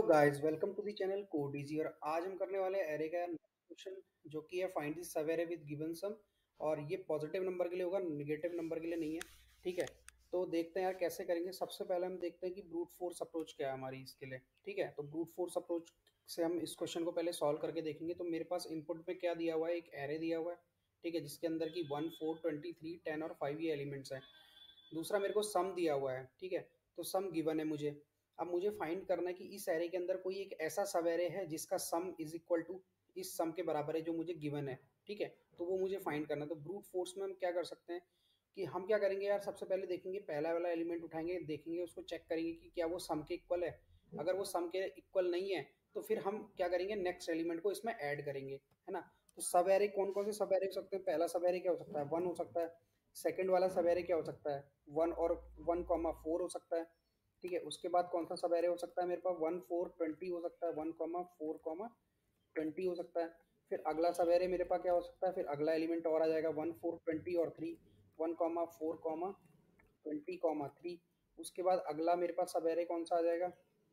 Guys, welcome to the channel code easy. और आज हम करने वाले हैं एरे का क्वेश्चन जो कि है find the subarray with given sum. और ये पॉजिटिव नंबर के लिए होगा, नेगेटिव नंबर के लिए नहीं है। ठीक है, तो देखते हैं यार कैसे करेंगे। सबसे पहले हम देखते हैं कि ब्रूट फोर्स अप्रोच क्या है हमारी इसके लिए। ठीक है, तो ब्रूट फोर्स अप्रोच से हम इस क्वेश्चन को पहले सॉल्व करके देखेंगे। तो मेरे पास इनपुट में क्या दिया हुआ है, एक एरे दिया हुआ है। ठीक है, जिसके अंदर की 1, 4, 23, 10 और 5 ये एलिमेंट्स हैं। दूसरा मेरे को सम दिया हुआ है। ठीक है, तो सम गिवन है मुझे। अब मुझे फाइंड करना है कि इस एरे के अंदर कोई एक ऐसा सब एरे है जिसका सम इज इक्वल टू इस सम के बराबर है जो मुझे गिवन है। ठीक है, तो वो मुझे फाइंड करना है। तो ब्रूट फोर्स में हम क्या कर सकते हैं कि हम क्या करेंगे यार, सबसे पहले देखेंगे पहला वाला एलिमेंट उठाएंगे, देखेंगे उसको, चेक करेंगे कि क्या वो सम के इक्वल है। अगर वो सम के इक्वल नहीं है तो फिर हम क्या करेंगे, नेक्स्ट एलिमेंट को इसमें ऐड करेंगे, है ना। तो सब एरे कौन कौन से सब एरे हो सकते हैं? पहला सब एरे क्या हो सकता है? 1 हो सकता है। सेकंड वाला सब एरे क्या हो सकता है? 1 और 1,4 हो सकता है। ठीक है, उसके बाद कौन सा सब एरे हो सकता है मेरे पास? 1, 4, 20 हो सकता है। 1,4, 20 हो सकता है। फिर अगला सब एरे मेरे पास क्या हो सकता है? फिर अगला एलिमेंट और आ जाएगा 1, 4, 20 और 3, 1,4, 20, 3। उसके बाद अगला मेरे पास सब एरे कौन सा आ जाएगा?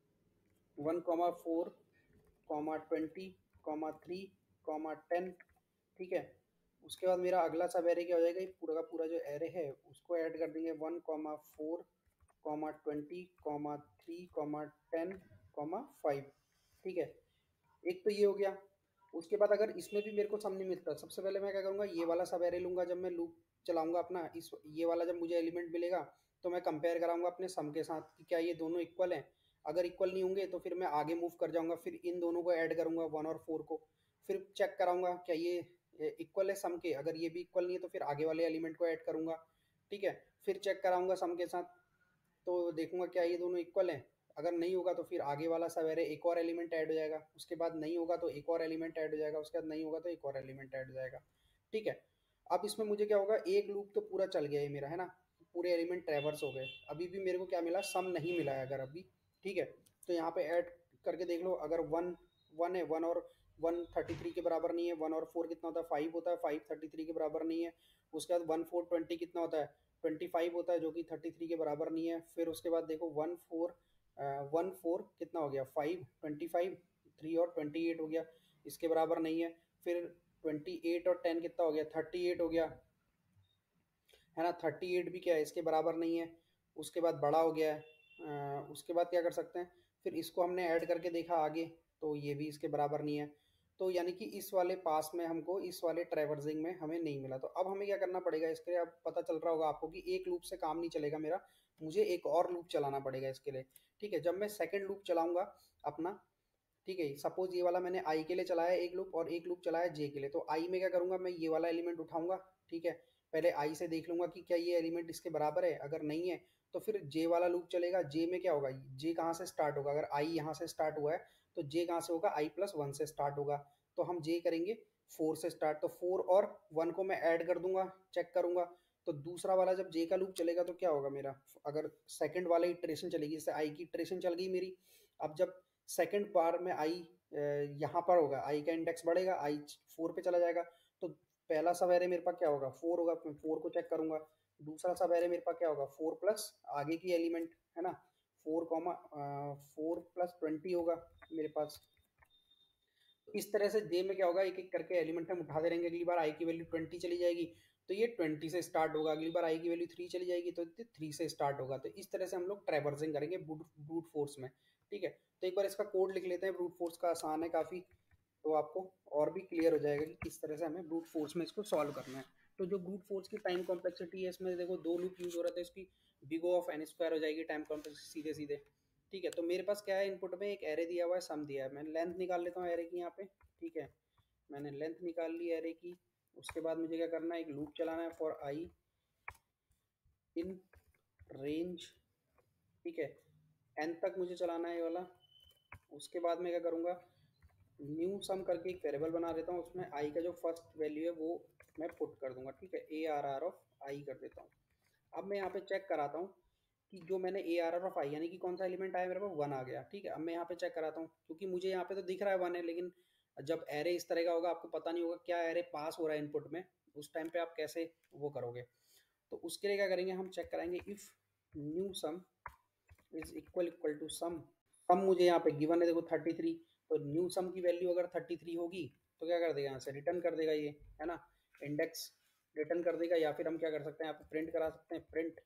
1,4, 20, 3, 10। ठीक है, उसके बाद मेरा अगला सब एरे क्या हो जाएगा? ये पूरा का पूरा जो एरे है उसको ऐड कर देंगे। 1,4, 20, 3, 10, 5। ठीक है, एक तो ये हो गया। उसके बाद अगर इसमें भी मेरे को सम नहीं मिलता, सबसे पहले मैं क्या करूँगा, ये वाला सब एरे लूँगा। जब मैं लूप चलाऊँगा अपना, इस ये वाला जब मुझे एलिमेंट मिलेगा तो मैं कंपेयर कराऊँगा अपने सम के साथ कि क्या ये दोनों इक्वल हैं। अगर इक्वल नहीं होंगे तो फिर मैं आगे मूव कर जाऊँगा, फिर इन दोनों को ऐड करूँगा 1 और 4 को। फिर चेक कराऊँगा क्या ये इक्वल है सम के। अगर ये भी इक्वल नहीं है तो फिर आगे वाले एलिमेंट को ऐड करूँगा। ठीक है, फिर चेक कराऊँगा सम के साथ, तो देखूंगा क्या ये दोनों इक्वल हैं। अगर नहीं होगा तो फिर आगे वाला सब एरे एक और एलिमेंट ऐड हो जाएगा। उसके बाद नहीं होगा तो एक और एलिमेंट ऐड हो जाएगा। उसके बाद नहीं होगा तो एक और एलिमेंट ऐड हो जाएगा। ठीक है, अब इसमें मुझे क्या होगा, एक लूप तो पूरा चल गया है मेरा, है ना। पूरे एलिमेंट ट्रैवर्स हो गए, अभी भी मेरे को क्या मिला? सम नहीं मिला है अगर अभी। ठीक है, तो यहाँ पे ऐड करके देख लो। अगर वन वन है, 1 और 133 के बराबर नहीं है। 1 और 4 कितना होता है? 5 होता है। 5 33 के बराबर नहीं है। उसके बाद 1, 4, 20 कितना होता है? 25 होता है, जो कि 33 के बराबर नहीं है। फिर उसके बाद देखो 1, 4 कितना हो गया? 5, 25, 3 और 28 हो गया, इसके बराबर नहीं है। फिर 28 और 10 कितना हो गया? 38 हो गया, है ना। 38 भी क्या है? इसके बराबर नहीं है। उसके बाद बड़ा हो गया है। उसके बाद क्या कर सकते हैं, फिर इसको हमने ऐड करके देखा आगे, तो ये भी इसके बराबर नहीं है। तो यानी कि इस वाले पास में हमको, इस वाले ट्रैवर्सिंग में हमें नहीं मिला। तो अब हमें क्या करना पड़ेगा इसके लिए? अब पता चल रहा होगा आपको कि एक लूप से काम नहीं चलेगा मेरा, मुझे एक और लूप चलाना पड़ेगा इसके लिए। ठीक है, जब मैं सेकेंड लूप चलाऊंगा अपना, ठीक है, सपोज ये वाला मैंने आई के लिए चलाया एक लूप और एक लूप चलाया जे के लिए। तो आई में क्या करूंगा, मैं ये वाला एलिमेंट उठाऊंगा। ठीक है, पहले आई से देख लूंगा कि क्या ये एलिमेंट इसके बराबर है। अगर नहीं है तो फिर जे वाला लूप चलेगा। जे में क्या होगा, जे कहाँ से स्टार्ट होगा? अगर आई यहाँ से स्टार्ट हुआ है तो जे कहाँ से होगा? i+1 से स्टार्ट होगा। तो हम जे करेंगे 4 से स्टार्ट, तो 4 और 1 को मैं ऐड कर दूंगा, चेक करूंगा। तो दूसरा वाला जब जे का लूप चलेगा तो क्या होगा मेरा? अगर सेकंड वाला इटरेशन चलेगी, जैसे आई की इटरेशन चल गई मेरी। अब जब सेकंड बार में आई यहाँ पर होगा, आई का इंडेक्स बढ़ेगा, आई 4 पे चला जाएगा। तो पहला सब एरे मेरे पास क्या होगा? 4 होगा, मैं 4 को चेक करूंगा। दूसरा सब एरे मेरे पास क्या होगा? 4 प्लस आगे की एलिमेंट, है ना। 4 प्लस 20 होगा मेरे पास। तो इस तरह से जे में क्या होगा, एक एक करके एलिमेंट हम उठाते रहेंगे। अगली बार आई की वैल्यू 20 चली जाएगी तो ये 20 से स्टार्ट होगा। अगली बार आई की वैल्यू 3 चली जाएगी तो 3 से स्टार्ट होगा। तो इस तरह से हम लोग ट्रैवर्सिंग करेंगे ब्रूट फोर्स में। ठीक है, तो एक बार इसका कोड लिख लेते हैं। ब्रूट फोर्स का आसान है काफ़ी, तो आपको और भी क्लियर हो जाएगा कि किस तरह से हमें ब्रूट फोर्स में इसको सॉल्व करना है। तो जो ब्रूट फोर्स की टाइम कॉम्प्लेक्सिटी है, इसमें देखो दो लूप यूज हो रहा था, इसकी बिग O ऑफ n² हो जाएगी टाइम कॉम्प्लेक्सिटी सीधे सीधे। ठीक है, तो मेरे पास क्या है, इनपुट में एक एरे दिया हुआ है, सम दिया है। मैं लेंथ निकाल लेता हूँ एरे की यहाँ पे। ठीक है, मैंने लेंथ निकाल ली एरे की। उसके बाद मुझे क्या करना है, एक लूप चलाना है फॉर आई इन रेंज। ठीक है, एन तक मुझे चलाना है ये वाला। उसके बाद मैं क्या करूँगा, न्यू सम करके एक वेरिएबल बना देता हूँ, उसमें आई का जो फर्स्ट वैल्यू है वो मैं पुट कर दूंगा। ठीक है, ARR ऑफ आई कर देता हूँ। अब मैं यहाँ पे चेक कराता हूँ कि जो मैंने ARR ऑफ आई, यानी कि कौन सा एलिमेंट आया मेरे पास? 1 आ गया। ठीक है, अब मैं यहाँ पे चेक कराता हूँ, क्योंकि मुझे यहाँ पे तो दिख रहा है 1 है, लेकिन जब एरे इस तरह का होगा आपको पता नहीं होगा क्या एरे पास हो रहा है इनपुट में, उस टाइम पे आप कैसे वो करोगे। तो उसके लिए क्या करेंगे, हम चेक कराएंगे if new sum is equal equal to sum sum मुझे यहाँ पे गिवन है देखो 33, तो न्यू सम की वैल्यू अगर 33 होगी तो क्या कर देगा यहाँ से रिटर्न कर देगा ये, है ना, इंडेक्स रिटर्न कर देगा। या फिर हम क्या कर सकते हैं यहाँ पे प्रिंट करा सकते हैं, प्रिंट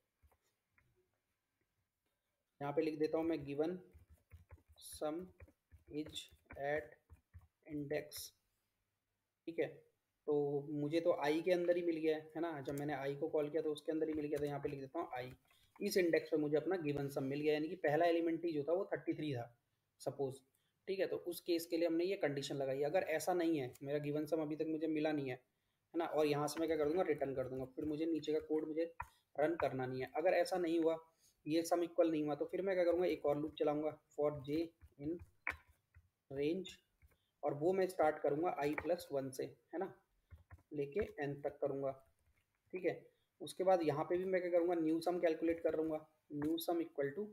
यहाँ पे लिख देता हूँ मैं given sum is at index, ठीक है। तो मुझे तो आई के अंदर ही मिल गया है ना, जब मैंने आई को कॉल किया तो उसके अंदर ही मिल गया, तो यहाँ पे लिख देता हूँ आई। इस इंडेक्स पे मुझे अपना गिवन सम मिल गया, यानी कि पहला एलिमेंट ही जो था वो 33 था सपोज, ठीक है। तो उस केस के लिए हमने ये कंडीशन लगाई। अगर ऐसा नहीं है, मेरा गिवन सम अभी तक मुझे मिला नहीं है ना, और यहाँ से मैं क्या कर दूंगा रिटर्न कर दूंगा, फिर मुझे नीचे का कोड मुझे रन करना नहीं है। अगर ऐसा नहीं हुआ, ये सम इक्वल नहीं हुआ, तो फिर मैं क्या करूँगा एक और लूप चलाऊंगा, फॉर जे इन रेंज, और वो मैं स्टार्ट करूँगा i+1 से, है ना, लेके n तक करूँगा, ठीक है। उसके बाद यहाँ पे भी मैं क्या करूँगा न्यू सम कैलकुलेट कर लूँगा, new sum equal to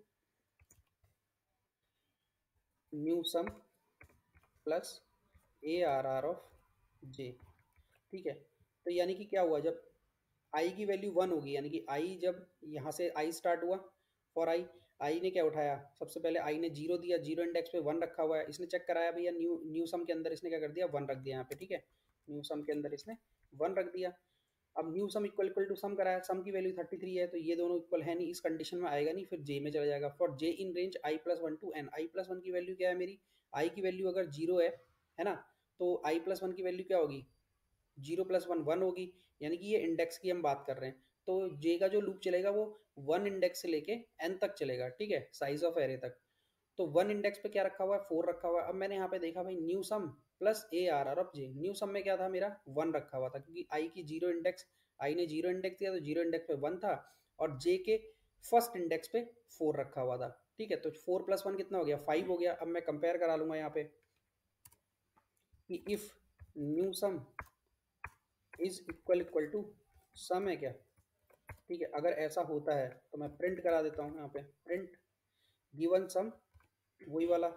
new sum plus ARR of J, ठीक है। तो यानी कि क्या हुआ, जब आई की वैल्यू 1 होगी, यानी कि आई जब यहाँ से आई स्टार्ट हुआ फॉर आई, आई ने क्या उठाया, सबसे पहले आई ने 0 दिया, 0 इंडेक्स पे 1 रखा हुआ है, इसने चेक कराया भैया न्यू न्यू सम के अंदर इसने क्या कर दिया 1 रख दिया यहाँ पे, ठीक है। न्यू सम के अंदर इसने 1 रख दिया। अब new sum equal equal to sum कराया, सम की वैल्यू 33 है, तो ये दोनों इक्वल है नहीं, इस कंडीशन में आएगा नहीं, फिर जे में चला जाएगा, for J in range i+1 to n। i+1 की वैल्यू क्या है मेरी, आई की वैल्यू अगर 0 है ना, तो i+1 की वैल्यू क्या होगी, 0+1 1 होगी, यानी कि ये इंडेक्स की हम बात कर रहे हैं। तो जे का जो लूप चलेगा वो 1 इंडेक्स से लेके n तक चलेगा, ठीक है, साइज ऑफ एरे तक। तो 1 इंडेक्स पे क्या रखा हुआ है 4 रखा हुआ है। अब मैंने यहाँ पे देखा भाई new sum plus ARR of J, new sum में क्या था मेरा 1 रखा हुआ था, क्योंकि आई की 0 इंडेक्स, आई ने 0 इंडेक्स दिया तो 0 इंडेक्स पे 1 था, और जे के फर्स्ट इंडेक्स पे 4 रखा हुआ था, ठीक है। तो 4+1 कितना हो गया 5 हो गया। अब मैं कंपेयर करा लूंगा यहाँ पे कि if new sum is equal equal to sum है क्या, ठीक है। अगर ऐसा होता है तो मैं प्रिंट करा देता हूँ यहाँ पे, प्रिंट गिवन सम, वही वाला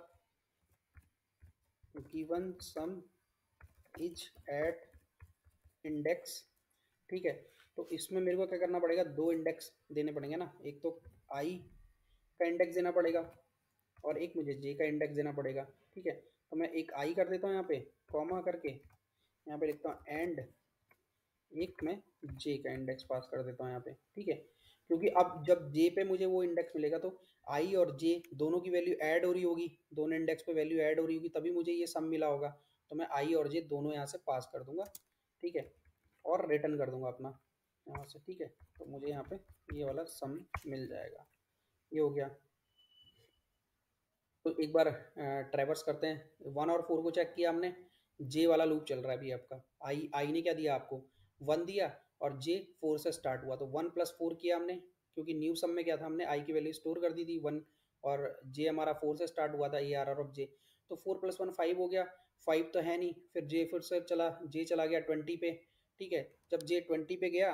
given sum is at index, ठीक है। तो इसमें मेरे को क्या करना पड़ेगा, 2 इंडेक्स देने पड़ेंगे ना, एक तो आई का इंडेक्स देना पड़ेगा और एक मुझे जे का इंडेक्स देना पड़ेगा, ठीक है। तो मैं एक आई कर देता हूँ यहाँ पे कॉमा करके, यहाँ पे लिखता हूँ एंड एक मैं जे का इंडेक्स पास कर देता हूँ यहाँ पे, ठीक है। क्योंकि अब जब जे पे मुझे वो इंडेक्स मिलेगा तो आई और जे दोनों की वैल्यू ऐड हो रही होगी, दोनों इंडेक्स पे वैल्यू ऐड हो रही होगी, तभी मुझे ये सम मिला होगा। तो मैं आई और जे दोनों यहाँ से पास कर दूंगा, ठीक है, और रिटर्न कर दूंगा अपना यहाँ से, ठीक है। तो मुझे यहाँ पे ये वाला सम मिल जाएगा, ये हो गया। तो एक बार ट्रैवर्स करते हैं, 1 और 4 को चेक किया हमने, जे वाला लूप चल रहा है अभी आपका, आई आई ने क्या दिया आपको 1 दिया, और जे 4 से स्टार्ट हुआ, तो 1+4 किया हमने, क्योंकि न्यू सम में क्या था हमने आई की वैल्यू स्टोर कर दी थी 1, और जे हमारा 4 से स्टार्ट हुआ था ARR ऑफ जे। तो 4+1 5 हो गया, 5 तो है नहीं, फिर जे फिर से चला, जे चला गया 20 पे, ठीक है। जब जे 20 पे गया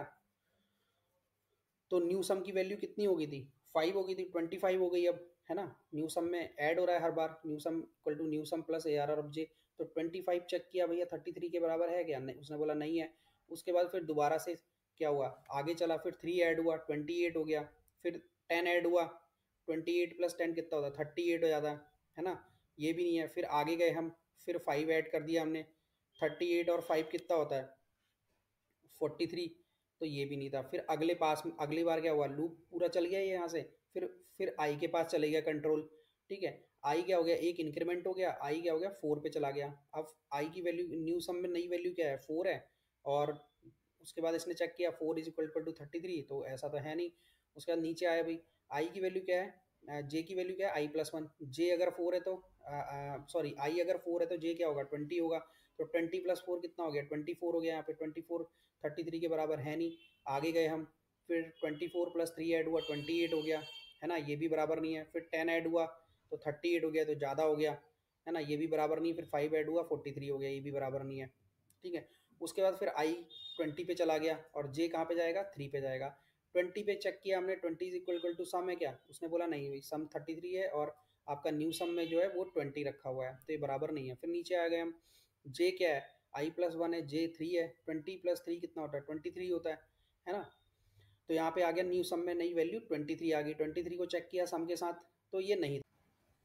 तो न्यू सम की वैल्यू कितनी हो गई थी 5 हो गई थी, 25 हो गई अब, है ना। न्यू सम में ऐड हो रहा है हर बार, new sum equal to new sum plus ARR of J. तो 25 चेक किया भैया 33 के बराबर है क्या, नहीं, उसने बोला नहीं है। उसके बाद फिर दोबारा से क्या हुआ, आगे चला, फिर 3 ऐड हुआ 28 हो गया, फिर 10 ऐड हुआ, 28+10 कितना होता है 38 हो जाता है ना, ये भी नहीं है। फिर आगे गए हम, फिर 5 ऐड कर दिया हमने, 38 और 5 कितना होता है 43, तो ये भी नहीं था। फिर अगले पास में अगली बार क्या हुआ, लूप पूरा चल गया ये यहाँ से, फिर आई के पास चले गया कंट्रोल, ठीक है। आई क्या हो गया, एक इंक्रीमेंट हो गया, आई क्या हो गया 4 पे चला गया। अब आई की वैल्यू न्यू सम में नई वैल्यू क्या है 4 है, और उसके बाद इसने चेक किया 4 इज इक्वल टू 33, तो ऐसा तो है नहीं। उसके बाद नीचे आया भाई, आई की वैल्यू क्या है, जे की वैल्यू क्या है i+1, जे अगर 4 है तो सॉरी आई अगर 4 है तो जे क्या होगा 20 होगा, तो 20+4 कितना हो गया 24 हो गया, यहाँ पे 24 33 के बराबर है नहीं। आगे गए हम, फिर 24+3 ऐड हुआ 28 हो गया, है ना, ये भी बराबर नहीं है। फिर 10 ऐड हुआ तो 38 हो गया, तो ज़्यादा हो गया, है ना, ये भी बराबर नहीं। फिर 5 ऐड हुआ 43 हो गया, ये भी बराबर नहीं है, ठीक है। उसके बाद फिर आई 20 पे चला गया, और जे कहाँ पे जाएगा 3 पे जाएगा। 20 पे चेक किया हमने, 20 इज इक्वल टू सम है क्या, उसने बोला नहीं भाई सम 33 है, और आपका न्यू सम में जो है वो 20 रखा हुआ है, तो ये बराबर नहीं है। फिर नीचे आ गए हम, जे क्या है i+1 है, जे 3 है, 20+3 कितना होता है 23 होता है ना। तो यहाँ पे आ गया न्यू सम में नई वैल्यू 23 आ गई, 23 को चेक किया सम के साथ, तो ये नहीं था,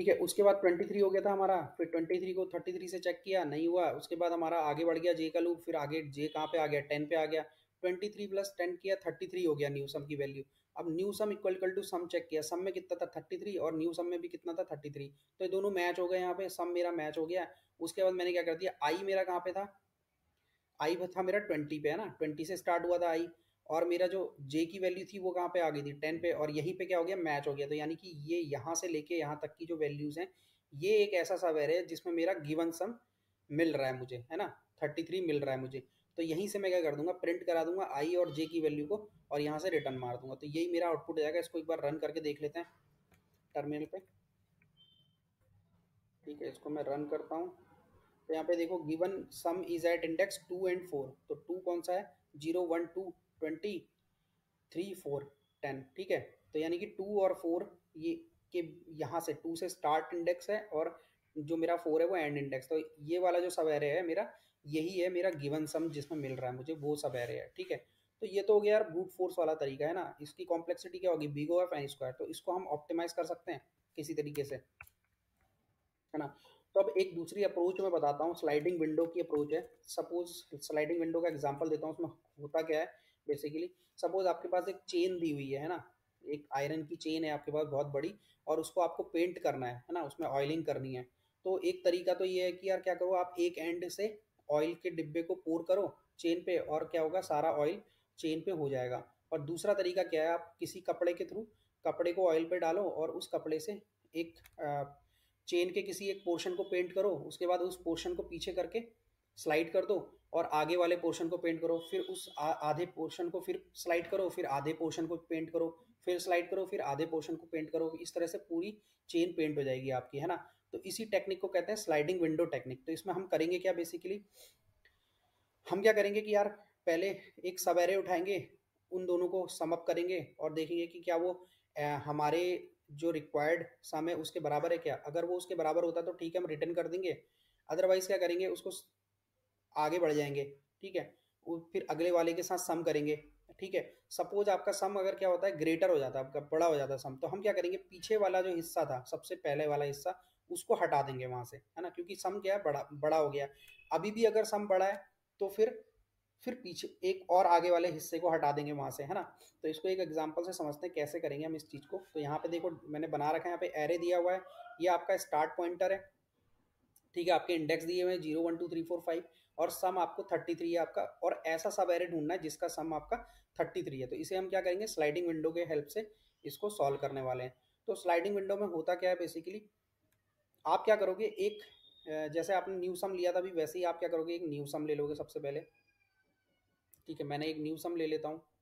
ठीक है। उसके बाद 23 हो गया था हमारा, फिर 23 को 33 से चेक किया, नहीं हुआ। उसके बाद हमारा आगे बढ़ गया जे का लूप, फिर आगे जे कहाँ पे आ गया, 10 पे आ गया। 23 प्लस 10 किया, 33 हो गया न्यू सम की वैल्यू। अब new sum equal to sum check किया, सम में कितना था 33 और न्यू सम में भी कितना था 33, तो ये दोनों मैच हो गए, यहाँ पे सम मेरा मैच हो गया। उसके बाद मैंने क्या कर दिया, आई मेरा कहाँ पे था, आई था मेरा 20 पे, है ना, 20 से स्टार्ट हुआ था आई। और मेरा जो जे की वैल्यू थी वो कहाँ पे आ गई थी, 10 पे, और यहीं पे क्या हो गया, मैच हो गया। तो यानी कि ये यहाँ से लेके यहाँ तक की जो वैल्यूज हैं, ये एक ऐसा सा वेर है जिसमें मेरा गिवन सम मिल रहा है मुझे, है ना, 33 मिल रहा है मुझे। तो यहीं से मैं क्या कर दूंगा, प्रिंट करा दूंगा आई और जे की वैल्यू को, और यहाँ से रिटर्न मार दूंगा। तो यही मेरा आउटपुट हो जाएगा। इसको एक बार रन करके देख लेते हैं टर्मिनल पे। ठीक है, इसको मैं रन करता हूँ। तो यहाँ पे देखो, given sum is at index 2 and 4। तो 2 कौन सा है, 0 1 2 20 3 4 10। ठीक है, तो यानी कि 2 और 4 ये के यहाँ से 2 से स्टार्ट इंडेक्स है, और जो मेरा 4 है वो एंड इंडेक्स। तो ये वाला जो सब एरे है मेरा, यही है मेरा गिवन सम जिसमें मिल रहा है मुझे, वो सब एरे है। ठीक है, तो ये तो हो गया यार ब्रूट फोर्स वाला तरीका, है ना। इसकी कॉम्प्लेक्सिटी क्या होगी, big O of N square. तो इसको हम ऑप्टिमाइज कर सकते हैं किसी तरीके से, है ना। तो अब एक दूसरी अप्रोच मैं बताता हूँ, स्लाइडिंग विंडो की अप्रोच है। सपोज स्लाइडिंग विंडो का एग्जांपल देता हूँ, उसमें होता क्या है बेसिकली। सपोज आपके पास एक चेन दी हुई है ना, एक आयरन की चेन है आपके पास बहुत बड़ी, और उसको आपको पेंट करना है ना, उसमें ऑयलिंग करनी है। तो एक तरीका तो ये है कि यार क्या करो, आप एक एंड से ऑयल के डिब्बे को पोर करो चेन पे, और क्या होगा, सारा ऑयल चेन पे हो जाएगा। और दूसरा तरीका क्या है, आप किसी कपड़े के थ्रू कपड़े को ऑयल पे डालो, और उस कपड़े से एक चेन के किसी एक पोर्शन को पेंट करो, उसके बाद उस पोर्शन को पीछे करके स्लाइड कर दो, और आगे वाले पोर्शन को पेंट करो, फिर उस आधे पोर्शन को फिर स्लाइड करो, फिर आधे पोर्शन को पेंट करो, फिर स्लाइड करो, फिर आधे पोर्शन को पेंट करो। इस तरह से पूरी चेन पेंट हो जाएगी आपकी, है ना। तो इसी टेक्निक को कहते हैं स्लाइडिंग विंडो टेक्निक। तो इसमें हम करेंगे क्या बेसिकली, हम क्या करेंगे कि यार पहले एक सब एरे उठाएंगे, उन दोनों को सम अप करेंगे, और देखेंगे कि क्या वो हमारे जो रिक्वायर्ड सम है उसके बराबर है क्या। अगर वो उसके बराबर होता है तो ठीक है, हम रिटर्न कर देंगे। अदरवाइज क्या करेंगे, उसको आगे बढ़ जाएंगे। ठीक है, फिर अगले वाले के साथ सम करेंगे। ठीक है, सपोज आपका सम अगर क्या होता है, ग्रेटर हो जाता है, आपका बड़ा हो जाता है सम, तो हम क्या करेंगे, पीछे वाला जो हिस्सा था, सबसे पहले वाला हिस्सा, उसको हटा देंगे वहां से, है ना, क्योंकि सम क्या है, बड़ा बड़ा हो गया। अभी भी अगर सम बड़ा है तो फिर पीछे एक और आगे वाले हिस्से को हटा देंगे वहां से, है ना। तो इसको एक एग्जांपल से समझते हैं कैसे करेंगे हम इस चीज को। तो यहाँ पे देखो मैंने बना रखा है, यहाँ पे एरे दिया हुआ है, ये आपका स्टार्ट पॉइंटर है। ठीक है, आपके इंडेक्स दिए हुए हैं 0 1 2 3 4 5, और सम आपको 33 है आपका, और ऐसा सब एरे ढूंढना है जिसका सम आपका 33 है। तो इसे हम क्या करेंगे, स्लाइडिंग विंडो के हेल्प से इसको सॉल्व करने वाले हैं। तो स्लाइडिंग विंडो में होता क्या है बेसिकली, आप क्या करोगे, एक जैसे आपने न्यू सम लिया था अभी, वैसे ही आप क्या करोगे, एक न्यू सम ले लोगे सबसे पहले। ठीक है, मैंने एक न्यू सम ले लेता हूँ।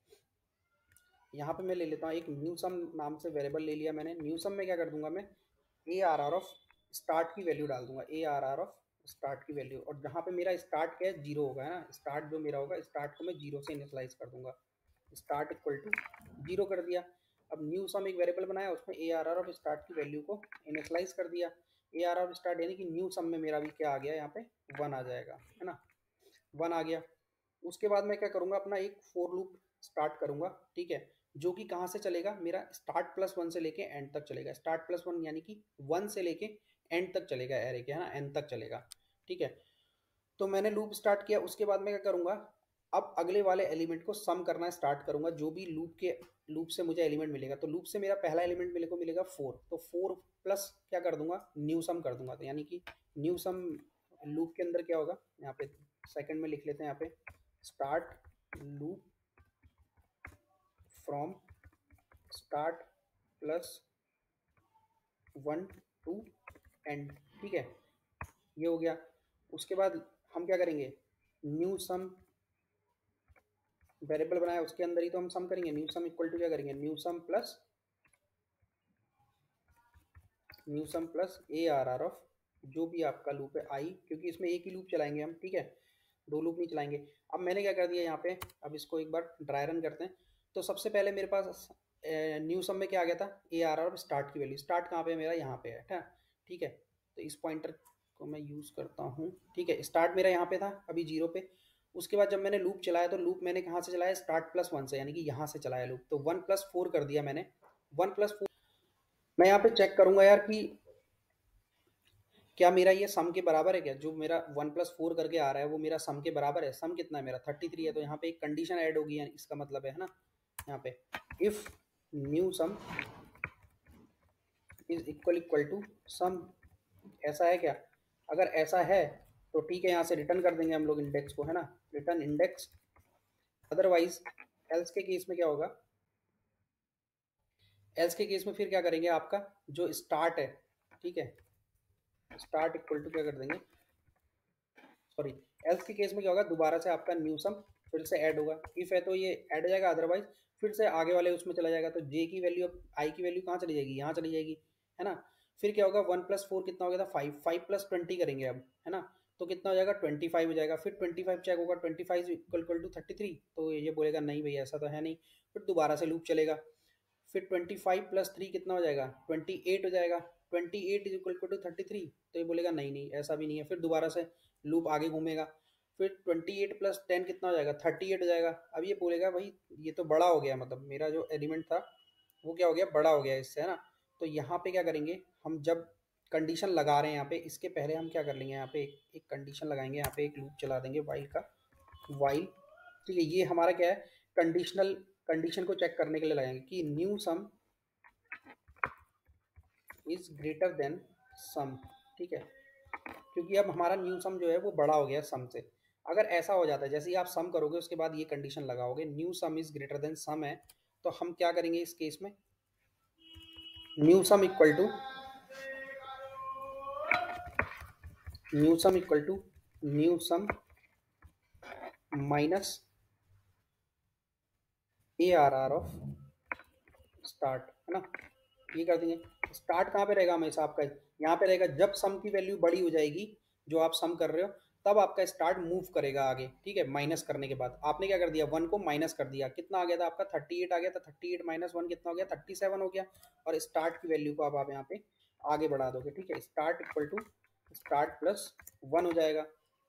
यहाँ पे मैं ले लेता हूँ एक न्यू सम नाम से वेरिएबल ले लिया मैंने। न्यू सम में क्या कर दूंगा मैं, A R R of start की वैल्यू डाल दूंगा, A R R of start की वैल्यू। और जहाँ पे मेरा स्टार्ट क्या है, जीरो होगा, है ना, स्टार्ट जो मेरा होगा, स्टार्ट को मैं जीरो से इनिशलाइज कर दूंगा। स्टार्ट इक्वल टू जीरो कर दिया। अब न्यू सम एक वेरिएबल बनाया, उसमें A R R of start की वैल्यू को इनिशलाइज कर दिया। A R R of start यानी कि न्यू सम में मेरा भी क्या आ गया, यहाँ पे वन आ जाएगा, है ना, वन आ गया। उसके बाद मैं क्या करूँगा, अपना एक फोर लूप स्टार्ट करूँगा। ठीक है, जो कि कहाँ से चलेगा, मेरा स्टार्ट प्लस वन से लेके एंड तक चलेगा। स्टार्ट प्लस वन यानी कि वन से लेके एंड तक चलेगा एरे के, है ना, एंड तक चलेगा। ठीक है, तो मैंने लूप स्टार्ट किया। उसके बाद मैं क्या करूँगा, अब अगले वाले एलिमेंट को सम करना स्टार्ट करूँगा, जो भी लूप से मुझे एलिमेंट मिलेगा। तो लूप से मेरा पहला एलिमेंट मेरे को मिलेगा फोर, तो फोर प्लस क्या कर दूंगा, न्यू सम कर दूंगा। तो यानी कि न्यू सम लूप के अंदर क्या होगा, यहाँ पे सेकंड में लिख लेते हैं, यहाँ पे start loop from start plus one to end. ठीक है, ये हो गया। उसके बाद हम क्या करेंगे, न्यू सम वेरिएबल बनाया, उसके अंदर ही तो हम सम करेंगे। न्यू सम इक्वल टू क्या करेंगे, new sum plus A R R of जो भी आपका लूप है आई, क्योंकि इसमें एक ही लूप चलाएंगे हम। ठीक है, दो लूप नहीं चलाएंगे। अब मैंने क्या कर दिया यहाँ पे, अब इसको एक बार ड्राई रन करते हैं। तो सबसे पहले मेरे पास न्यू सम में क्या आ गया था, A R R of start की वैल्यू। स्टार्ट कहाँ पे है मेरा, यहाँ पे है। ठीक है, तो इस पॉइंटर को मैं यूज़ करता हूँ। ठीक है, स्टार्ट मेरा यहाँ पे था अभी जीरो पे। उसके बाद जब मैंने लूप चलाया, तो लूप मैंने कहाँ से चलाया, स्टार्ट प्लस वन से, यानी कि यहाँ से चलाया लूप। तो वन प्लस फोर कर दिया मैंने, वन प्लस फोर। मैं यहाँ पे चेक करूंगा यार कि क्या मेरा ये सम के बराबर है? क्या जो मेरा 1+4 करके आ रहा है वो मेरा सम के बराबर है? सम कितना है मेरा? 33 है। तो यहाँ पे एक कंडीशन ऐड होगी, इसका मतलब है ना यहाँ पे if new sum is equal to sum. ऐसा है क्या? अगर ऐसा है तो ठीक है, यहाँ से रिटर्न कर देंगे हम लोग इंडेक्स को, है ना, रिटर्न इंडेक्स। अदरवाइज एल्स के केस में क्या होगा? एल्स के केस में फिर क्या करेंगे, आपका जो स्टार्ट है, ठीक है, स्टार्ट इक्वल टू क्या कर देंगे, सॉरी, एल्स के केस में क्या होगा, दोबारा से आपका न्यू सम फिर से ऐड होगा। इफ है तो ये ऐड हो जाएगा, अदरवाइज फिर से आगे वाले उसमें चला जाएगा। तो जे की वैल्यू, अब आई की वैल्यू कहाँ चली जाएगी? यहाँ चली जाएगी, है ना। फिर क्या होगा, 1+4 कितना हो गया था? 5, 5+20 करेंगे अब, है ना। तो कितना हो जाएगा? 25 हो जाएगा। फिर 25 चेक होगा, 25 इक्वल टू 33। तो ये बोलेगा नहीं भैया ऐसा तो है नहीं। फिर दोबारा से लूप चलेगा। फिर 25+3 कितना हो जाएगा? 28 हो जाएगा। 28 इज इक्वल टू 33। तो ये बोलेगा नहीं नहीं ऐसा भी नहीं है। फिर दोबारा से लूप आगे घूमेगा। फिर 28+10 कितना हो जाएगा? 38 हो जाएगा। अब ये बोलेगा भाई ये तो बड़ा हो गया, मतलब मेरा जो एलिमेंट था वो क्या हो गया? बड़ा हो गया इससे, है ना। तो यहाँ पे क्या करेंगे हम, जब कंडीशन लगा रहे हैं यहाँ पे, इसके पहले हम क्या कर लेंगे, यहाँ पे एक कंडीशन लगाएंगे, यहाँ पे एक लूप चला देंगे वाइल का, वाइल, ठीक है। ये हमारा क्या है? कंडीशनल, कंडीशन को चेक करने के लिए लगाएंगे कि new sum is greater than sum, ठीक है। क्योंकि अब हमारा न्यू सम जो है वो बड़ा हो गया सम से। अगर ऐसा हो जाता है, जैसे ही आप सम करोगे उसके बाद ये कंडीशन लगाओगे new sum is greater than sum है, तो हम क्या करेंगे इस केस में? New sum equal to, new sum equal to new sum minus A R R of start, है ना। ये कर देंगे। स्टार्ट कहाँ पे रहेगा हमेशा आपका? यहाँ पे रहेगा। जब सम की वैल्यू बड़ी हो जाएगी, जो आप सम कर रहे हो, तब आपका स्टार्ट मूव करेगा आगे, ठीक है। माइनस करने के बाद आपने क्या कर दिया, 1 को माइनस कर दिया। कितना आ गया था आपका? 38 आ गया था। 38 माइनस 1 कितना हो गया? 37 हो गया। और स्टार्ट की वैल्यू को अब आप यहाँ पे आगे बढ़ा दोगे, ठीक है। Start equal to start plus 1 हो जाएगा।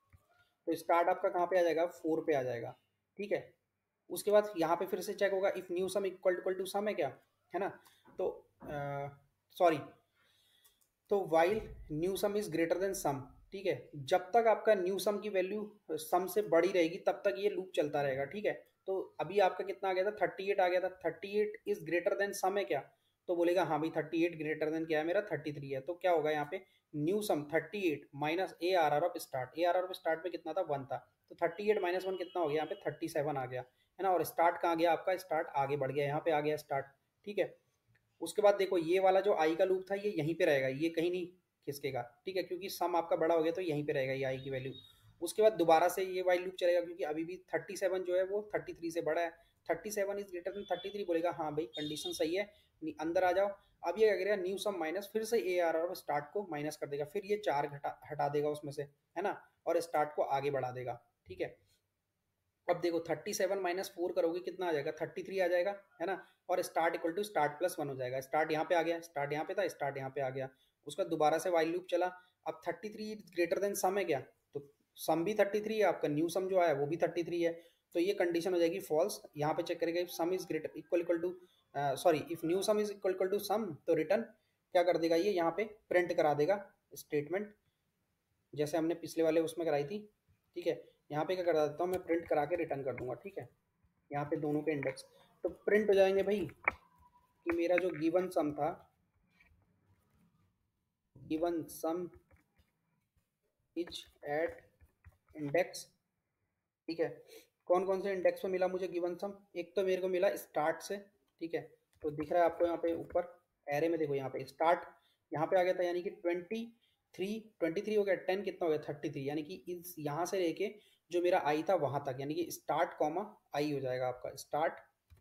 तो स्टार्ट आपका कहाँ पे आ जाएगा? 4 पे आ जाएगा, ठीक है। उसके बाद यहाँ पे फिर से चेक होगा if new sum equal to sum है क्या, है ना। तो सॉरी, तो while new sum is greater than sum, ठीक है। जब तक आपका न्यू सम की वैल्यू सम से बड़ी रहेगी तब तक ये लूप चलता रहेगा, ठीक है। तो अभी आपका कितना आ गया था? 38 आ गया था। 38 इज ग्रेटर देन सम है क्या? तो बोलेगा हाँ भाई 38 ग्रेटर देन क्या है मेरा? 33 है। तो क्या होगा यहाँ पे? New sum 38 minus A R R of start. A R R of start में कितना था? 1 था। तो 38 माइनस 1 कितना हो गया यहाँ पे? 37 आ गया, है ना। और स्टार्ट कहाँ गया आपका? स्टार्ट आगे बढ़ गया, यहाँ पे आ गया स्टार्ट, ठीक है। उसके बाद देखो ये वाला जो आई का लूप था ये यहीं पे रहेगा, ये कहीं नहीं खिसकेगा, ठीक है, क्योंकि सम आपका बड़ा हो गया तो यहीं पे रहेगा ये आई की वैल्यू। उसके बाद दोबारा से ये वाइल लूप चलेगा, क्योंकि अभी भी 37 जो है वो 33 से बड़ा है। 37 इज ग्रेटर देन 33 बोलेगा हाँ भाई कंडीशन सही है, अंदर आ जाओ। अब ये क्या करेगा? न्यू सम माइनस, फिर से ए आर और स्टार्ट को माइनस कर देगा, फिर ये 4 हटा देगा उसमें से, है ना, और स्टार्ट को आगे बढ़ा देगा, ठीक है। अब देखो 37 माइनस 4 करोगे कितना आ जाएगा? 33 आ जाएगा, है ना। और start equal to start plus 1 हो जाएगा। स्टार्ट यहाँ पे आ गया, स्टार्ट यहाँ पे था, स्टार्ट यहाँ पे आ गया। उसका दोबारा से वाइल लूप चला। अब 33 ग्रेटर देन सम है क्या? तो सम भी 33 है, आपका न्यू सम जो आया वो भी 33 है। तो ये कंडीशन हो जाएगी फॉल्स। यहाँ पे चेक करेगा if sum is greater equal equal to, sorry, if new sum is equal equal to sum, तो रिटर्न क्या कर देगा ये? यहाँ पे प्रिंट करा देगा स्टेटमेंट, जैसे हमने पिछले वाले उसमें कराई थी, ठीक है। यहाँ पे क्या करा देता हूँ मैं, प्रिंट करा के रिटर्न कर दूंगा, ठीक है। यहाँ पे दोनों के इंडेक्स तो प्रिंट हो जाएंगे भाई कि मेरा जो गिवन सम था, given sum is at index, ठीक है। कौन कौन से इंडेक्स पे मिला मुझे गिवन सम? एक तो मेरे को मिला स्टार्ट से, ठीक है। तो दिख रहा है आपको यहाँ पे ऊपर एरे में, देखो यहाँ पे स्टार्ट यहाँ पे आ गया था, यानी कि 23 हो गया। 10 कितना हो गया? 33, यानी कि इस यहाँ से लेके जो मेरा आई था वहां तक, यानी कि स्टार्ट कॉमा आई हो जाएगा आपका, स्टार्ट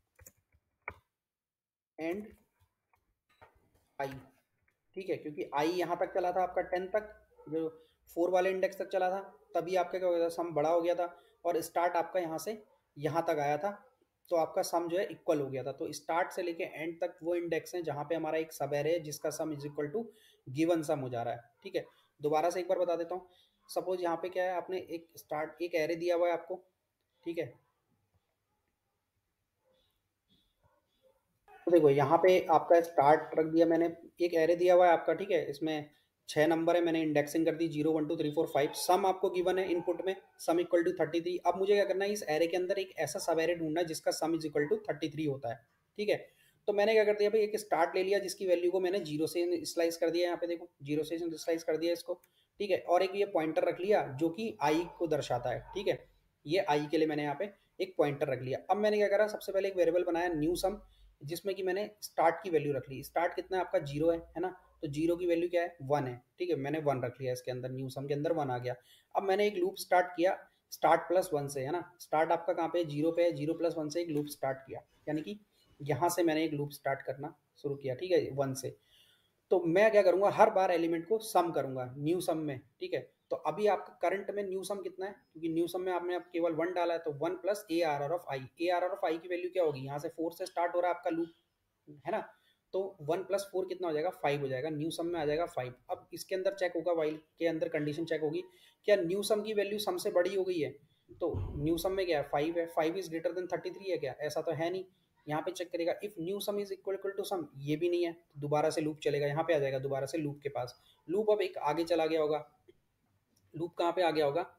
एंड आई, ठीक है। क्योंकि आई यहाँ तक चला था आपका 10 तक, जो 4 वाले इंडेक्स तक चला था, तभी आपका क्या हो गया था? सम बड़ा हो गया था। और स्टार्ट आपका यहाँ से यहाँ तक आया था, तो आपका सम जो है इक्वल हो गया था। तो स्टार्ट से लेके एंड तक वो इंडेक्स हैं जहाँ पे हमारा एक सब एरे है जिसका sum is equal to given sum हो जा रहा है, ठीक है। दोबारा से एक बार बता देता हूँ। सपोज यहाँ पे क्या है, आपने एक स्टार्ट, एक एरे दिया हुआ है आपको, ठीक है। तो देखो यहाँ पे आपका स्टार्ट रख दिया मैंने, एक एरे दिया हुआ है आपका, ठीक है। इसमें 6 नंबर है, मैंने इंडेक्सिंग कर दी 0 1 2 3 4 5। सम आपको गिवन है इनपुट में, सम इक्वल टू 33। अब मुझे क्या करना है, इस एरे के अंदर एक ऐसा सब एरे ढूंढना है जिसका सम इज इक्वल टू 33 होता है। ठीक है, तो मैंने क्या कर दिया भाई, एक स्टार्ट ले लिया जिसकी वैल्यू को मैंने जीरो से स्लाइस कर दिया, यहाँ पे देखो जीरो से स्लाइस कर दिया इसको। ठीक है, और एक ये पॉइंटर रख लिया जो कि आई को दर्शाता है। ठीक है, ये आई के लिए मैंने यहाँ पे एक पॉइंटर रख लिया। अब मैंने क्या करा, सबसे पहले एक वेरिएबल बनाया न्यू सम, जिसमें कि मैंने स्टार्ट की वैल्यू रख ली। स्टार्ट कितना है आपका, जीरो है ना, तो जीरो की वैल्यू क्या है, वन है। ठीक है, मैंने वन रख लिया इसके अंदर, न्यू सम के अंदर वन आ गया। अब मैंने एक लूप स्टार्ट किया, स्टार्ट प्लस वन से, है ना। स्टार्ट आपका कहाँ पे, जीरो पे है, जीरो प्लस वन से एक लूप स्टार्ट किया, यानी कि यहाँ से मैंने एक लूप स्टार्ट करना शुरू किया। ठीक है, वन से। तो मैं क्या करूंगा, हर बार एलिमेंट को सम करूंगा न्यू सम में। ठीक है, तो अभी आपका करंट में न्यू सम कितना है, क्योंकि न्यू सम में आपने अब केवल वन डाला है, तो one plus A R R of I. A R R of I की वैल्यू क्या होगी, यहाँ से फोर से स्टार्ट हो रहा है आपका लूप, है ना। तो वन प्लस फोर कितना हो जाएगा, फाइव हो जाएगा, न्यू सम में आ जाएगा फाइव। अब इसके अंदर चेक होगा, वाइल के अंदर कंडीशन चेक होगी, क्या न्यू सम की वैल्यू सम से बड़ी हो गई है। तो न्यू सम में क्या है, फाइव है, फाइव इज ग्रेटर देन 33 है क्या, ऐसा तो है नहीं। यहाँ पे चेक करेगा, if new sum is equal to sum, ये भी नहीं है, दोबारा से लूप चलेगा, यहाँ पे आ जाएगा दोबारा से लूप के पास। लूप अब एक आगे चला गया होगा, लूप कहाँ पे आ गया होगा,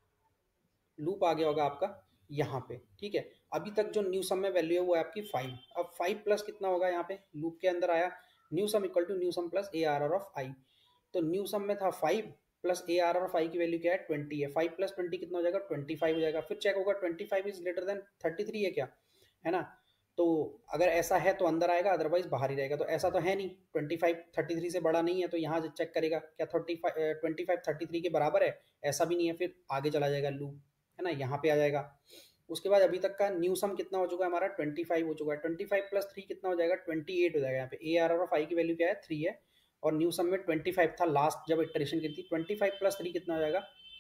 लूप आ गया होगा आपका यहाँ पे। ठीक है, अभी तक जो न्यू सम में वैल्यू है वो है आपकी फाइव। अब फाइव प्लस कितना होगा, यहाँ पे लूप के अंदर आया new sum equal to new sum plus A R R of I. तो न्यू सम में था five, plus A R R of I की वैल्यू क्या है, ट्वेंटी है। फाइव प्लस ट्वेंटी कितना हो जाएगा, ट्वेंटी फाइव हो जाएगा। फिर चेक होगा, twenty five is greater than thirty three है क्या, है ना। तो अगर ऐसा है तो अंदर आएगा, अदरवाइज बाहर ही रहेगा। तो ऐसा तो है नहीं, ट्वेंटी फाइव थर्टी थ्री से बड़ा नहीं है, तो यहाँ से चेक करेगा क्या thirty five twenty five thirty three के बराबर है, ऐसा भी नहीं है। फिर आगे चला जाएगा लूप, है ना, यहाँ पे आ जाएगा। उसके बाद अभी तक का न्यू सम कितना हो चुका है हमारा, 25 हो चुका है। 25 प्लस थ्री कितना हो जाएगा, 28 हो जाएगा। यहाँ पे A R R of I की वैल्यू क्या है, थ्री है, और न्यू सम में 25 था लास्ट जब इटरेशन की थी। 25 प्लस थ्री कितना हो जाएगा,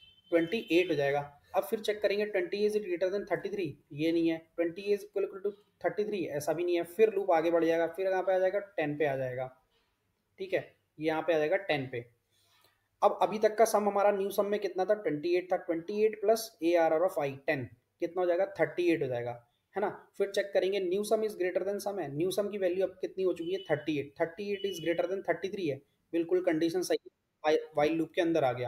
28 हो जाएगा। अब फिर चेक करेंगे, 20 इज ग्रेटर देन 33, ये नहीं है। 20 इज इक्वल टू 33, ऐसा भी नहीं है। फिर लूप आगे बढ़ जाएगा, फिर यहाँ पे आ जाएगा 10 पे आ जाएगा। ठीक है, ये यहाँ पे आ जाएगा 10 पे। अब अभी तक का सम हमारा न्यू सम में कितना था, 28 था। 28 plus A R R of I 10 कितना हो जाएगा, 38 हो जाएगा, है ना। फिर चेक करेंगे, new sum is greater than sum है, न्यू सम की वैल्यू अब कितनी हो चुकी है, 38। 38 इज ग्रेटर देन 33 है, बिल्कुल कंडीशन सही है, वाइल लूप के अंदर आ गया।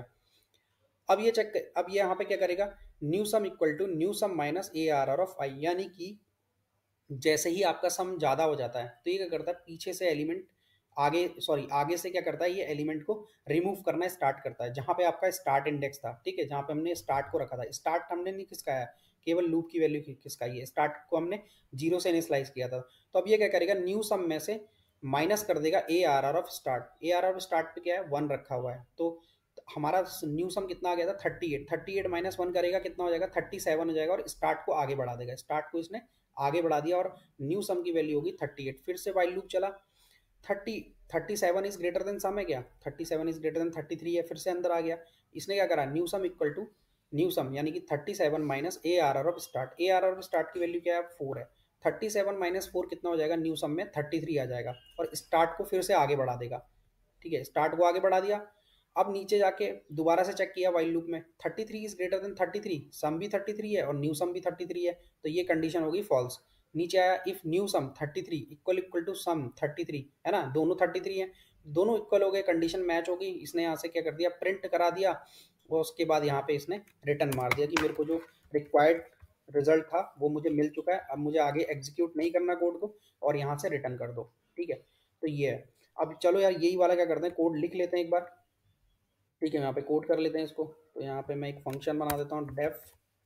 अब ये चेक, अब ये यहाँ पे क्या करेगा, new sum equal to new sum minus A R R of I, यानी कि जैसे ही आपका सम ज़्यादा हो जाता है तो ये क्या करता है, पीछे से एलिमेंट आगे, सॉरी आगे से क्या करता है, ये एलिमेंट को रिमूव करना स्टार्ट करता है। जहाँ पे आपका स्टार्ट इंडेक्स था, ठीक है, जहाँ पे हमने स्टार्ट को रखा था, स्टार्ट हमने नहीं खिसकाया, केवल लूप की वैल्यू खिसकाई है, स्टार्ट को हमने जीरो से इनिशियलाइज किया था। तो अब ये क्या करेगा, न्यू सम में से माइनस कर देगा A R R of start. A R R of start पे क्या है, वन रखा हुआ है, तो हमारा न्यू सम कितना आ गया था, 38। 38 माइनस वन करेगा कितना हो जाएगा, 37 हो जाएगा, और स्टार्ट को आगे बढ़ा देगा। स्टार्ट को इसने आगे बढ़ा दिया, और न्यू सम की वैल्यू होगी 38। फिर से वाइल लूप चला, 30 37 इज ग्रेटर देन सम है क्या, 37 इज ग्रेटर देन 33 है, फिर से अंदर आ गया। इसने क्या करा, new sum equal to new sum, यानी कि 37 minus A R R of start. A R R of start की वैल्यू क्या है, फोर है। 37 माइनस फोर कितना हो जाएगा, न्यू सम में 33 आ जाएगा, और स्टार्ट को फिर से आगे बढ़ा देगा। ठीक है, स्टार्ट को आगे बढ़ा दिया। अब नीचे जाके दोबारा से चेक किया वाइल लूप में, 33 इज ग्रेटर देन 33, सम भी 33 है और न्यू सम भी 33 है, तो ये कंडीशन होगी फॉल्स। नीचे आया, if new sum 33 equal equal to sum 33, है ना, दोनों 33 है, दोनों इक्वल हो गए, कंडीशन मैच होगी। इसने यहाँ से क्या कर दिया, प्रिंट करा दिया, और उसके बाद यहाँ पे इसने रिटर्न मार दिया कि मेरे को जो रिक्वायर्ड रिजल्ट था वो मुझे मिल चुका है, अब मुझे आगे एग्जीक्यूट नहीं करना कोड को, और यहाँ से रिटर्न कर दो। ठीक है, तो ये है। अब चलो यार, यही वाला क्या करते हैं, कोड लिख लेते हैं एक बार। ठीक है, यहाँ पे कोड कर लेते हैं इसको। तो यहाँ पे मैं एक फंक्शन बना देता हूँ, डेफ,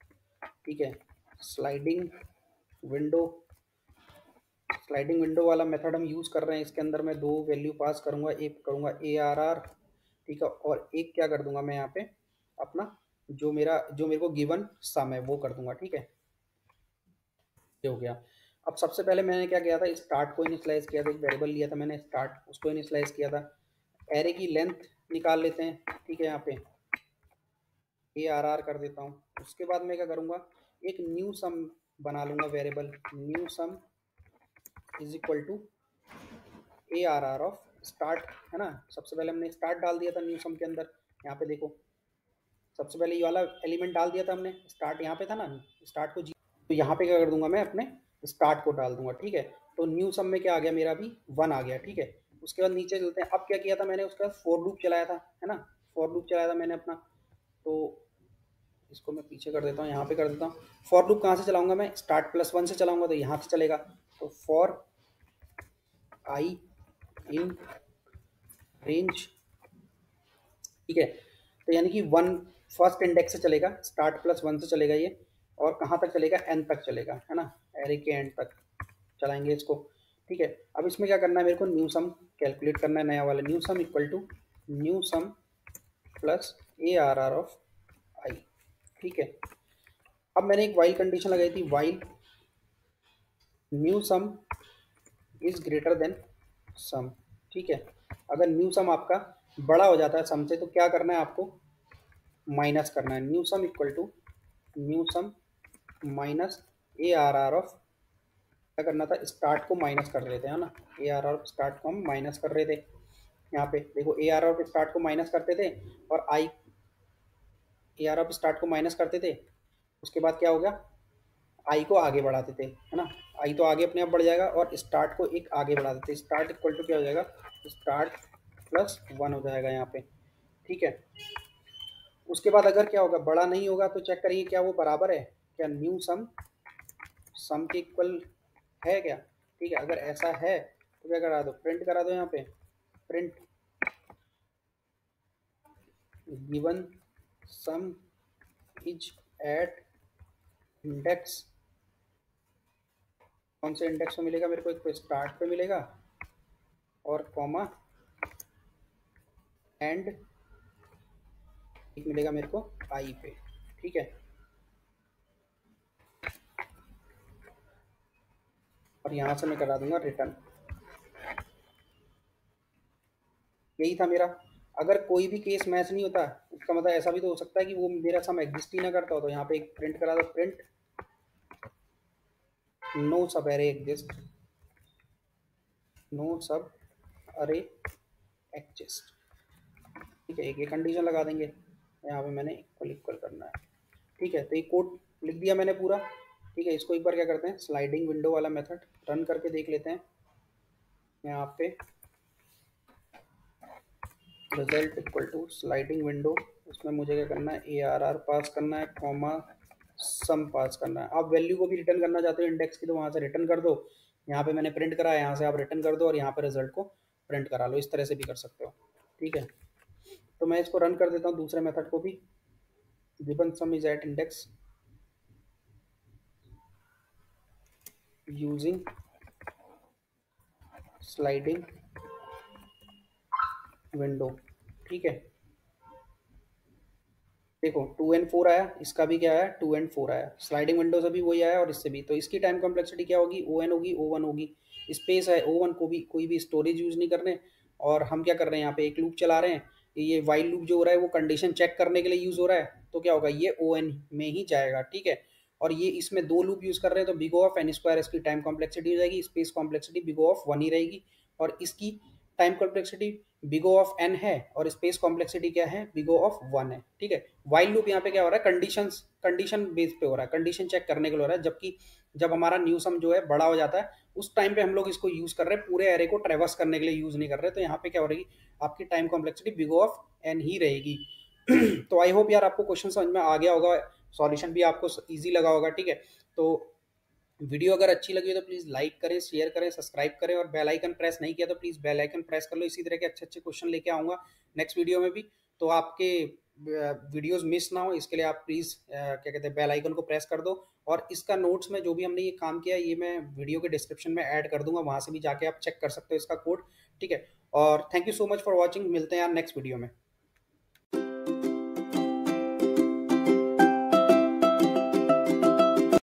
ठीक है, स्लाइडिंग विंडो। स्लाइडिंग विंडो वाला मेथड हम यूज़ कर रहे हैं, इसके अंदर मैं दो वैल्यू पास करूँगा, एक करूँगा ए आर आर, ठीक है, और एक क्या कर दूंगा मैं यहाँ पे अपना जो मेरे को गिवन सम है वो कर दूंगा। ठीक है, ये हो गया। अब सबसे पहले मैंने क्या किया था, स्टार्ट को इनिशियलाइज किया था, एक वेरिएबल लिया था मैंने स्टार्ट, उसको इनिशियलाइज किया था। एरे की लेंथ निकाल लेते हैं, ठीक है, यहाँ पे ए आर आर कर देता हूँ। उसके बाद मैं क्या करूँगा, एक न्यू सम बना लूँगा variable, new sum is equal to A R R of start, है ना। सबसे पहले हमने स्टार्ट डाल दिया था न्यू सम के अंदर, यहाँ पे देखो सबसे पहले ये वाला एलिमेंट डाल दिया था हमने, स्टार्ट यहाँ पे था ना, स्टार्ट को तो यहाँ पे क्या कर दूंगा मैं, अपने स्टार्ट को डाल दूंगा। ठीक है, तो न्यू सम में क्या आ गया मेरा, भी वन आ गया। ठीक है, उसके बाद नीचे चलते हैं। अब क्या किया था मैंने, उसके बाद फॉर लूप चलाया था, है ना, फॉर लूप चलाया था मैंने अपना। तो इसको मैं पीछे कर देता हूँ, यहाँ पे कर देता हूँ। फॉर लूप कहाँ से चलाऊंगा मैं, स्टार्ट प्लस वन से चलाऊंगा, तो यहाँ से चलेगा। तो फॉर आई इन रेंज, ठीक है। तो यानी कि वन फर्स्ट इंडेक्स से चलेगा, स्टार्ट प्लस वन से चलेगा ये, और कहाँ तक चलेगा, एन तक चलेगा, है ना, एरे के एंड तक चलाएंगे इसको, ठीक है। अब इसमें क्या करना है, मेरे को न्यू सम कैलकुलेट करना है, नया वाला new sum equal to new sum plus A R R of I, ठीक है। अब मैंने एक वाइल कंडीशन लगाई थी, while new sum is greater than sum, ठीक है। अगर न्यू सम आपका बड़ा हो जाता है सम से, तो क्या करना है आपको, माइनस करना है। New sum equal to new sum minus A R R of, क्या करना था, स्टार्ट को माइनस कर रहे थे, है ना, ए आर आर स्टार्ट को हम माइनस कर रहे थे। यहाँ पे देखो ए आर आर स्टार्ट को माइनस करते थे, और I A R R start को माइनस करते थे। उसके बाद क्या हो गया, आई को आगे बढ़ाते थे, है ना, आई तो आगे अपने आप बढ़ जाएगा, और स्टार्ट को एक आगे बढ़ा देते, स्टार्ट इक्वल टू क्या हो जाएगा, स्टार्ट प्लस वन हो जाएगा यहाँ पे, ठीक है। उसके बाद अगर क्या होगा, बड़ा नहीं होगा, तो चेक करिए क्या वो बराबर है, क्या न्यू सम सम के इक्वल है क्या, ठीक है। अगर ऐसा है तो क्या करा दो, प्रिंट करा दो यहाँ पे, print given sum is at index, कौन से इंडेक्स में मिलेगा मेरे को, एक तो स्टार्ट पे मिलेगा, और कॉमा एंड एक मिलेगा मेरे को आई पे, ठीक है। और यहाँ से मैं करा दूंगा रिटर्न, यही था मेरा। अगर कोई भी केस मैच नहीं होता, इसका मतलब ऐसा भी तो हो सकता है कि वो मेरा सम एग्जिस्ट ही ना करता हो, तो यहाँ पे एक प्रिंट करा दो, print no subarray exist, no subarray exist, ठीक है। एक ये कंडीशन लगा देंगे, यहाँ पे मैंने इक्वल इक्वल करना है, ठीक है। तो ये कोड लिख दिया मैंने पूरा, ठीक है। इसको एक बार क्या करते हैं, स्लाइडिंग विंडो वाला मेथड रन करके देख लेते हैं। यहाँ पे result equal to sliding window, उसमें मुझे क्या करना है, ए आर आर पास करना है, कॉमा सम पास करना है। आप वैल्यू को भी रिटर्न करना चाहते हो इंडेक्स की, तो वहाँ से रिटर्न कर दो, यहाँ पे मैंने प्रिंट करा है, यहाँ से आप रिटर्न कर दो, और यहाँ पे रिजल्ट को प्रिंट करा लो, इस तरह से भी कर सकते हो, ठीक है। तो मैं इसको रन कर देता हूँ दूसरे मेथड को भी, given sum is at index using sliding window, ठीक है। देखो 2 and 4 आया, इसका भी क्या आया, 2 and 4 आया, स्लाइडिंग विंडो से भी वही आया, और इससे भी। तो इसकी टाइम कॉम्प्लेक्सिटी क्या होगी, ओ एन होगी, ओ वन होगी। स्पेस है ओ वन को भी, कोई भी स्टोरेज यूज़ नहीं करने। और हम क्या कर रहे हैं, यहाँ पे एक लूप चला रहे हैं, ये वाइल लूप जो हो रहा है वो कंडीशन चेक करने के लिए यूज़ हो रहा है, तो क्या होगा, ये ओ एन में ही जाएगा, ठीक है। और ये इसमें दो लूप यूज़ कर रहे हैं, तो big O of N square इसकी टाइम कॉम्प्लेक्सिटी हो जाएगी, space complexity big O of one ही रहेगी। और इसकी time complexity big O of N है, और स्पेस कॉम्प्लेक्सिटी क्या है, बिग ओ ऑफ वन है, ठीक है। वाइल लूप यहाँ पे क्या हो रहा है, कंडीशन बेस पे हो रहा है, कंडीशन चेक करने के लिए हो रहा है। जबकि जब हमारा न्यू सम जो है बड़ा हो जाता है, उस टाइम पे हम लोग इसको यूज कर रहे हैं, पूरे एरे को ट्रेवर्स करने के लिए यूज नहीं कर रहे। तो यहाँ पे क्या हो रही, आपकी time complexity big O of N ही रहेगी। तो आई होप यार आपको क्वेश्चन समझ में आ गया होगा, सॉल्यूशन भी आपको इजी लगा होगा, ठीक है। तो वीडियो अगर अच्छी लगी तो प्लीज़ लाइक करें, शेयर करें, सब्सक्राइब करें, और बेल आइकन प्रेस नहीं किया तो प्लीज़ बेल आइकन प्रेस कर लो। इसी तरह के अच्छे अच्छे क्वेश्चन लेके आऊँगा नेक्स्ट वीडियो में भी, तो आपके वीडियोस मिस ना हो, इसके लिए आप प्लीज़ क्या कहते हैं, बेल आइकन को प्रेस कर दो। और इसका नोट्स में जो भी हमने ये काम किया, ये मैं वीडियो के डिस्क्रिप्शन में ऐड कर दूंगा, वहाँ से भी जाके आप चेक कर सकते हो इसका कोड, ठीक है। और thank you so much for watching, मिलते हैं यार नेक्स्ट वीडियो में।